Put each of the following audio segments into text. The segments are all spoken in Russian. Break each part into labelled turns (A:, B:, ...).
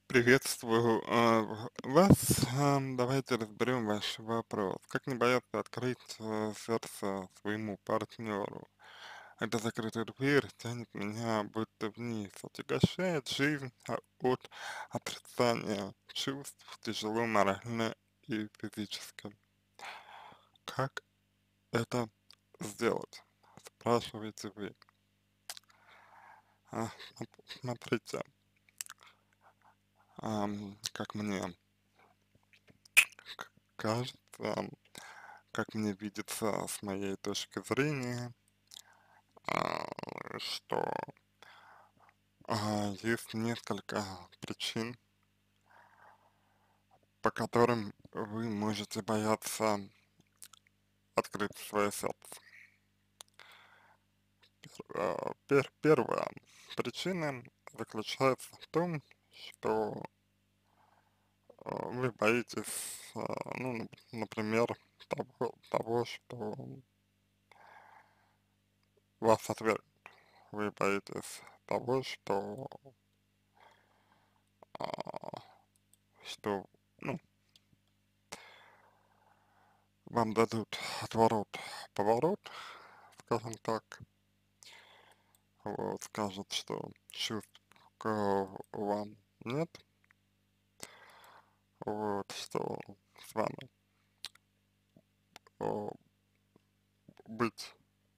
A: Приветствую вас. Давайте разберем ваш вопрос. Как не бояться открыть сердце своему партнеру? Эта закрытая дверь тянет меня будто вниз, отягощает жизнь от отрицания чувств, тяжело морально и физически. Как это сделать? Спрашиваете вы. А, Смотрите, как мне кажется, как мне видится с моей точки зрения, что есть несколько причин, по которым вы можете бояться открыть свое сердце. Первая причина заключается в том, что вы боитесь, например, того, что вас отвергнут. Вы боитесь того, а, что ну, вам дадут отворот-поворот, скажем так, вот, скажут, что чувств к вам нет, вот, что с вами о, быть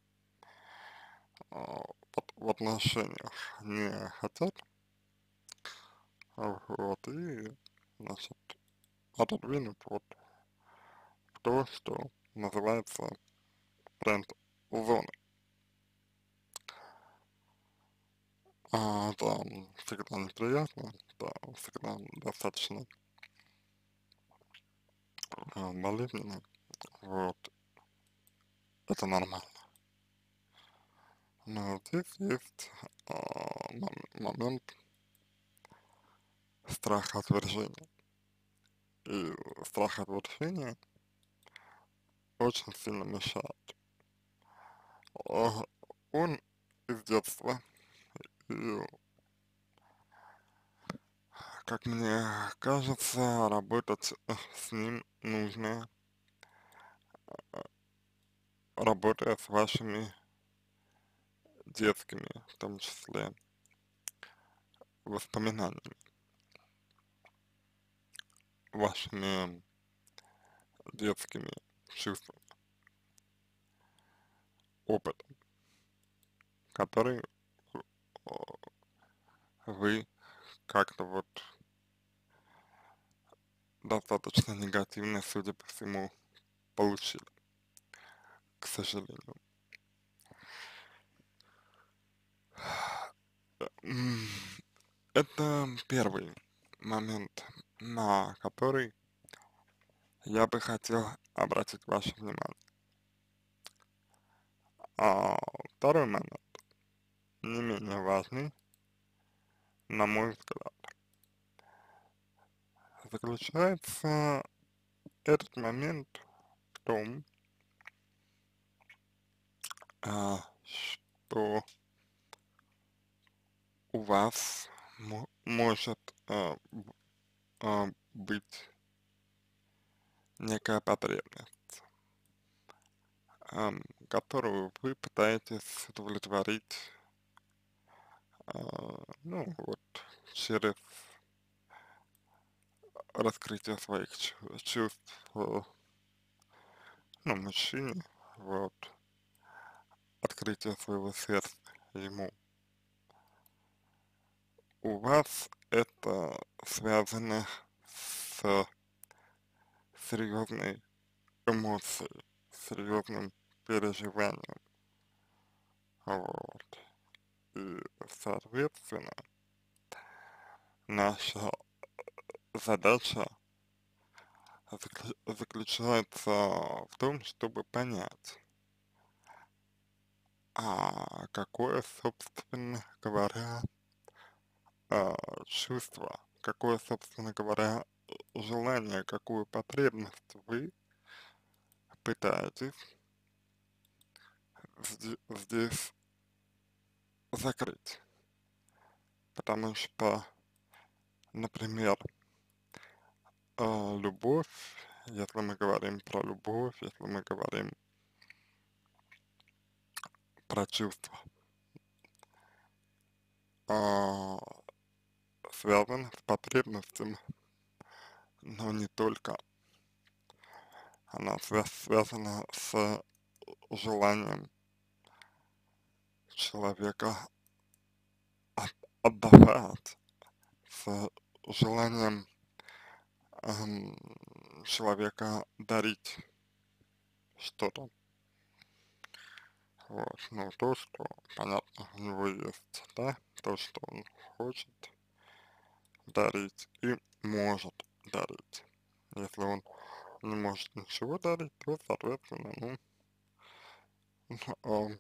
A: в отношениях не хотят, вот, и, значит, отодвинут вот в то, что называется бренд-зоной. Это всегда неприятно, да, всегда достаточно болезненно, вот, это нормально. Но здесь есть момент страха отвержения. И страх отвержения очень сильно мешает. А, Он из детства, и, как мне кажется, работать с ним нужно, работая с вашими детскими, в том числе, воспоминаниями, вашими детскими чувствами, опытом, который э, вы как-то вот достаточно негативно, судя по всему, получили, к сожалению. М, Это первый момент, на который я бы хотел обратить ваше внимание. А второй момент, не менее важный, на мой взгляд, заключается этот момент в том, что у вас может быть некая потребность, которую вы пытаетесь удовлетворить, ну вот, через раскрытие своих чувств, ну, мужчине, вот, открытие своего сердца ему. У вас это связано с серьезной эмоцией, серьезным переживанием, вот. И, соответственно, наша задача заключается в том, чтобы понять, какое, собственно говоря, чувство, какое, собственно говоря, желание, какую потребность вы пытаетесь здесь закрыть. Потому что Например, любовь, если мы говорим про любовь, если мы говорим про чувства, а, связано с потребностями, но не только. Она связана с желанием человека отдавать, с желанием ам, человека дарить что-то. Вот. Ну, то, что, понятно, у него есть, да, то, что он хочет дарить и может дарить. Если он не может ничего дарить, то, соответственно, в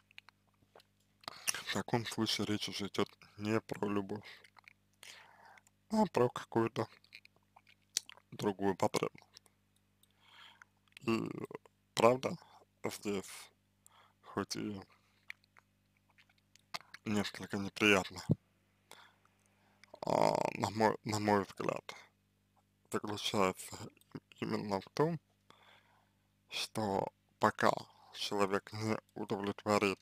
A: таком случае речь уже идет не про любовь, а про какую-то другую потребность. И правда, здесь хоть и несколько неприятно, на мой взгляд, заключается именно в том, что пока человек не удовлетворит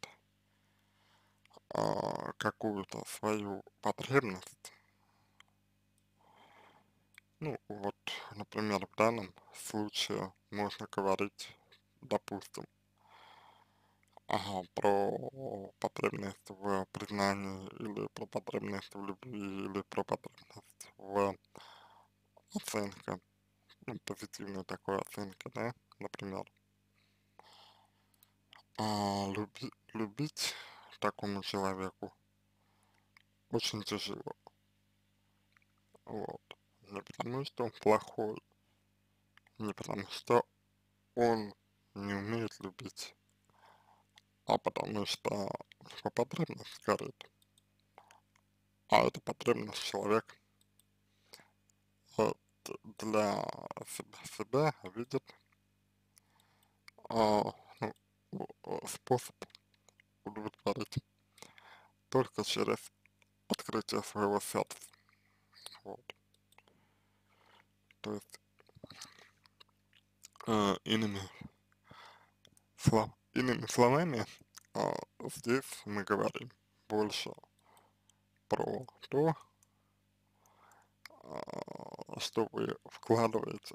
A: какую-то свою потребность, ну вот, например, в данном случае можно говорить, допустим, про потребность в признании или про потребность в любви или про потребность в оценке, ну, позитивной такой оценке, да, например. Любить такому человеку очень тяжело, вот. Не потому, что он плохой, не потому, что он не умеет любить, а потому что у него потребность горит. А эта потребность человек э, для себя видит ну, способ удовлетворить только через открытие своего сердца. Вот. То есть, иными, иными словами, здесь мы говорим больше про то, что вы вкладываете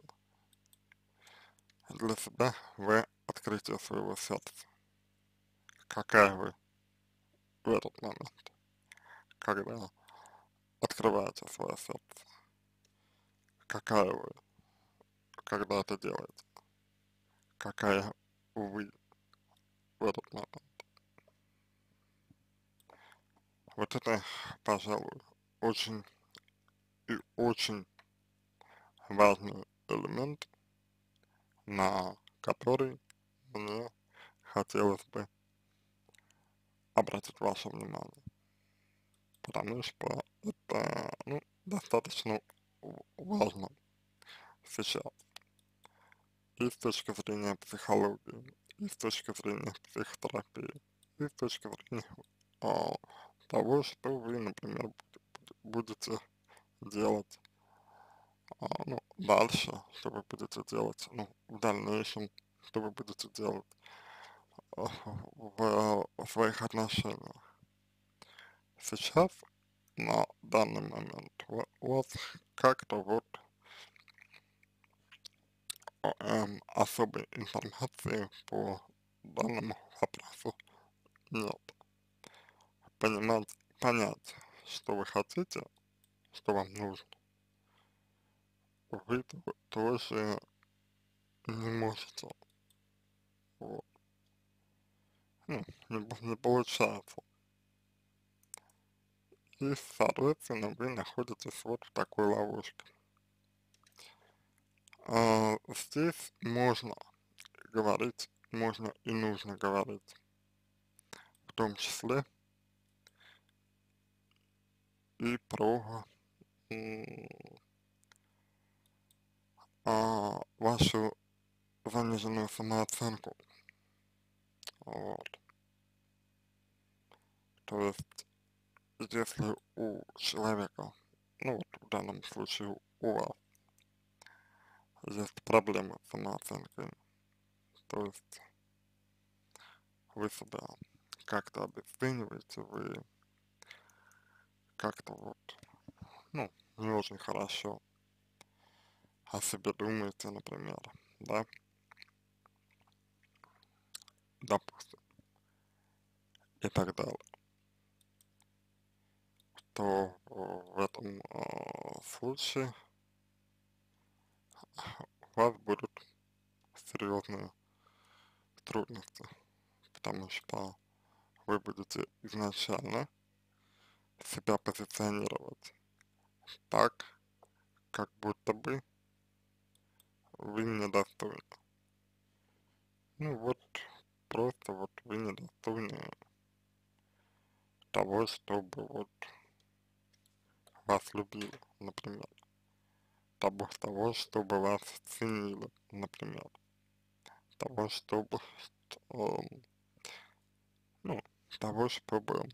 A: для себя в открытие своего сердца. Какая вы в этот момент, когда открываете свое сердце, какая вы, когда это делаете, какая вы в этот момент. Вот это, пожалуй, очень и очень важный элемент, на который мне хотелось бы обратить ваше внимание, потому что это, ну, достаточно важно сейчас и с точки зрения психологии, и с точки зрения психотерапии, и с точки зрения а, того, что вы, например, будете делать, ну, дальше, что вы будете делать, ну, в дальнейшем, что вы будете делать а, в своих отношениях. Сейчас, на данный момент, у вас как-то вот особой информации по данному вопросу нет. Понять, что вы хотите, что вам нужно, вы тоже не можете. Вот. Ну, не получается. И, соответственно, вы находитесь вот в такой ловушке. Здесь можно говорить, можно и нужно говорить, в том числе и про м, вашу заниженную самооценку. Вот. То есть, если у человека, ну вот, данном случае у вас есть проблемы с самооценкой, то есть вы себя как-то обесцениваете, вы как-то вот, ну, не очень хорошо о себе думаете, например, да, допустим, и так далее, то в этом случае у вас будут серьезные трудности, потому что вы будете изначально себя позиционировать так, как будто бы вы недостойны. Ну вот, просто вот вы недостойны того, чтобы вот вас любили, например. Того, чтобы вас ценили, например. Того, чтобы, эм, ну, того, чтобы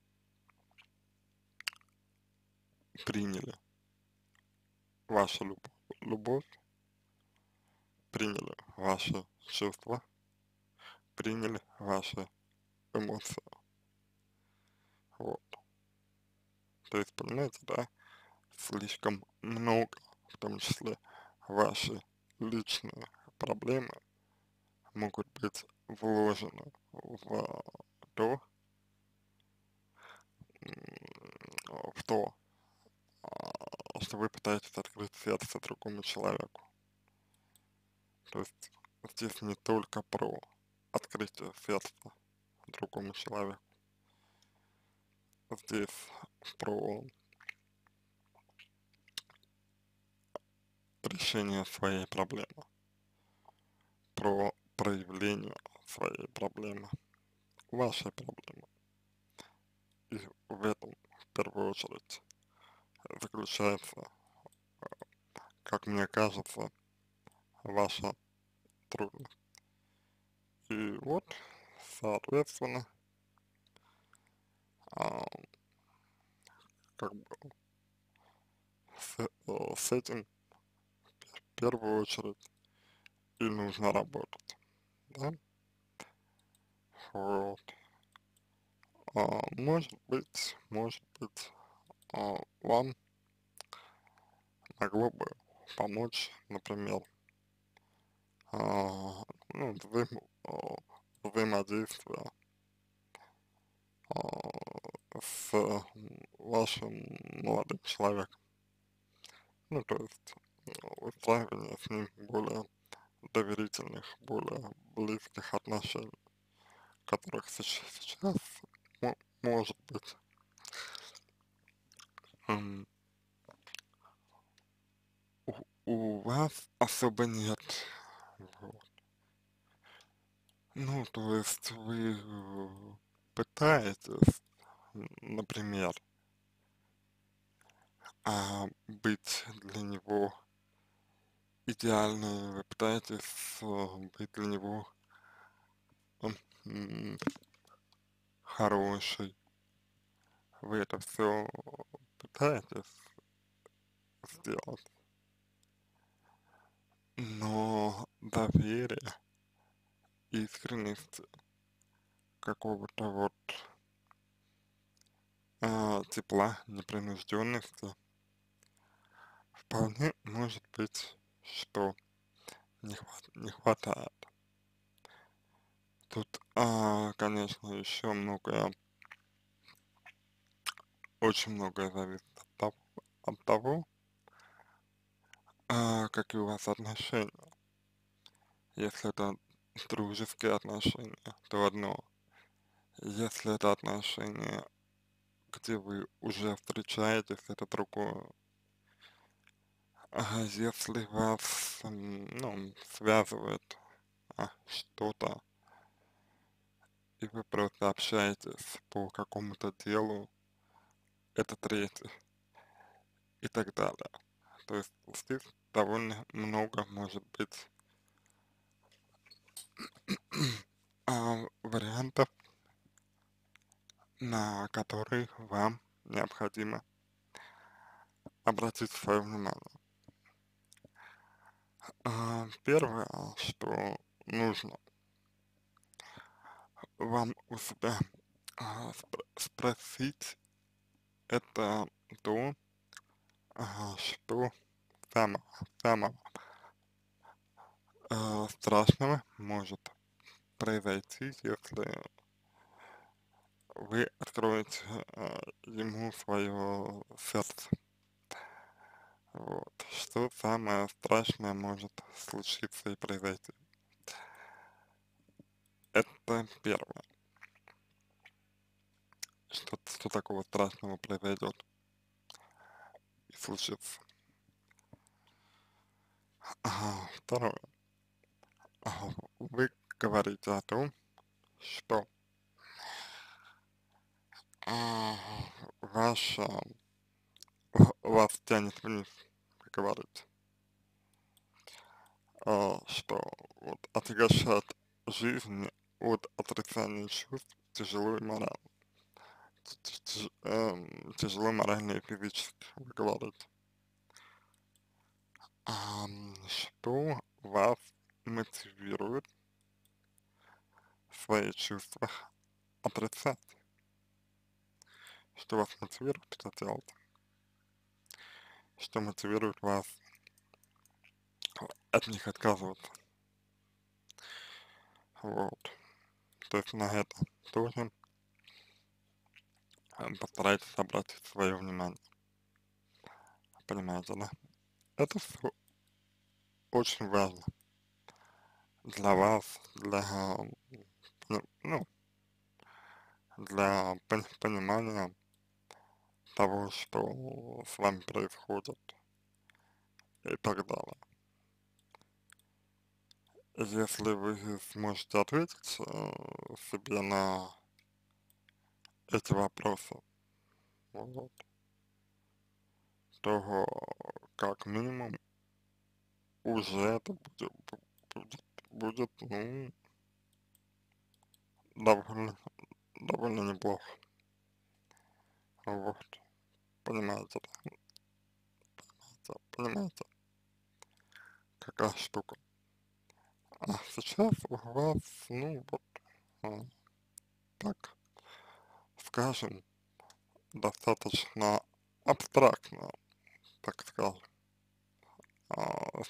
A: приняли вашу любовь, приняли ваши чувства, приняли ваши эмоции. Вот. То есть, понимаете, да, слишком много, в том числе ваши личные проблемы, могут быть вложены в то, в то, что вы пытаетесь открыть сердце другому человеку. То есть здесь не только про открытие сердца другому человеку, здесь про решение своей проблемы, про проявление своей проблемы, вашей проблемы. И в этом, в первую очередь, заключается, как мне кажется, ваша трудность. И вот, соответственно, а, как бы с этим в первую очередь и нужно работать, да? Вот. Может быть, вам могло бы помочь, например, ну, взаимодействие с вашим молодым человеком. Ну, то есть выстраивание с ним более доверительных, более близких отношений, которых сейчас может быть м, у вас особо нет. Вот. Ну, то есть вы пытаетесь, например, быть для него идеальной, вы пытаетесь быть для него м, хорошей, вы это все пытаетесь сделать, но доверие, искренность, какого-то вот тепла, непринужденности вполне может быть, что не хватает. Тут, конечно, еще многое, очень многое зависит от того, какие у вас отношения. Если это дружеские отношения, то одно. Если это отношения, где вы уже встречаетесь, это другое. Если вас, ну, связывает что-то, и вы просто общаетесь по какому-то делу, это третье, и так далее. То есть здесь довольно много может быть вариантов, на которые вам необходимо обратить свое внимание. Первое, что нужно вам у себя спросить, это то, что самого, самого страшного может произойти, если вы откроете ему свое сердце. Вот. Что самое страшное может случиться и произойти. Это первое. Что такого страшного произойдет и случится. Второе. Вы говорите о том, что а, ваша, вас тянет вниз, как говорится, что вот отягощает жизнь от отрицания чувств тяжело и морально. Тяжело морально и физически, вы говорите. Что вас мотивирует свои чувства отрицать? Что вас мотивирует это делать? Что мотивирует вас от них отказываться? Вот. То есть на это тоже постарайтесь обратить свое внимание. Понимаете, да? Это все очень важно для вас, для, ну, для понимания того, что с вами происходит и так далее. Если вы сможете ответить себе на эти вопросы, вот, то как минимум уже это будет, ну, довольно, довольно неплохо. Вот, понимаете, да? Понимаете, какая штука. А сейчас у вас, ну, вот, а, так скажем, достаточно абстрактно, так скажем, а,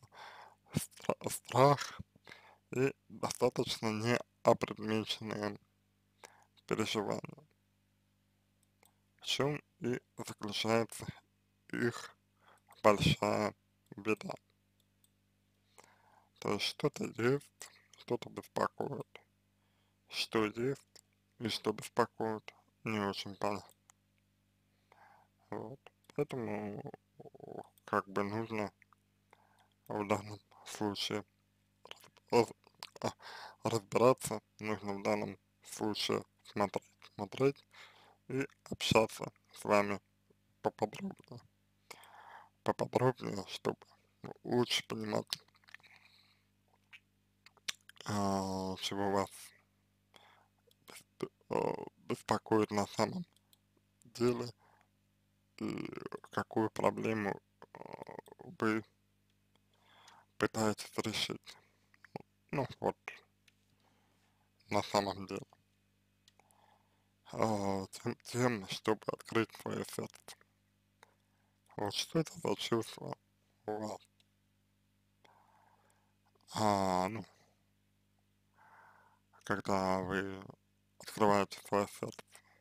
A: страх и достаточно неопредмеченные переживания. В чем и заключается их большая беда. То есть что-то есть, что-то беспокоит. Что есть и что беспокоит, не очень понятно. Вот. Поэтому как бы нужно в данном случае раз- а, разбираться, нужно в данном случае смотреть и общаться с вами поподробнее, чтобы лучше понимать, чего вас беспокоит на самом деле и какую проблему вы пытаетесь решить. Ну вот, на самом деле. Чтобы открыть свое сердце. Вот что это за чувство у вас? Ну, когда вы открываете свое сердце,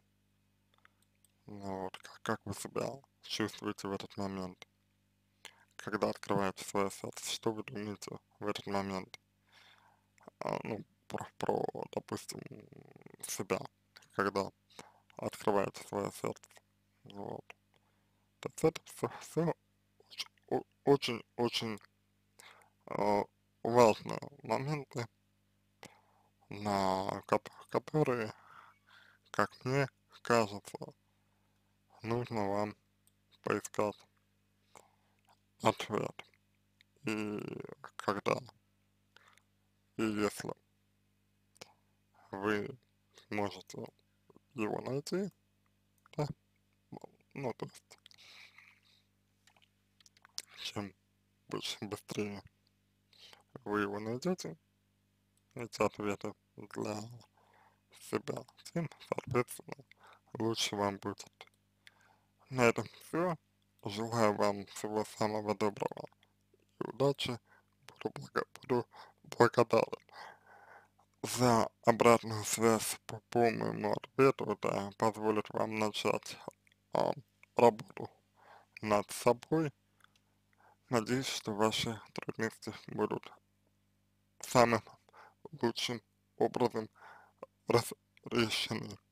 A: ну вот, как вы себя чувствуете в этот момент? Когда открываете свое сердце, что вы думаете в этот момент? Ну, допустим, себя, когда открываете свое сердце. Вот. То есть это все очень-очень важные моменты, на которые, как мне кажется, нужно вам поискать ответ. И когда и если вы сможете его найти, да, ну, то есть чем быстрее вы его найдете, эти ответы для себя, тем, соответственно, лучше вам будет. На этом все. Желаю вам всего самого доброго и удачи. Буду благодарен за обратную связь по моему ответу. Это позволит вам начать а, работу над собой. Надеюсь, что ваши трудности будут самым лучшим образом разрешены.